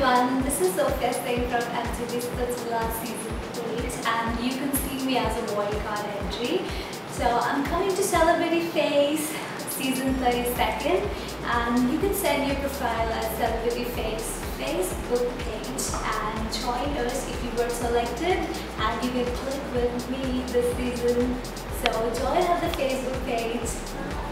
everyone, this is Sophia Singh from MTV Splitsvilla season 8 and you can see me as a wildcard entry. So I'm coming to Celebrity Face season 32nd and you can send your profile as Celebrity Face Facebook page and join us if you were selected and you can click with me this season. So join at the Facebook page.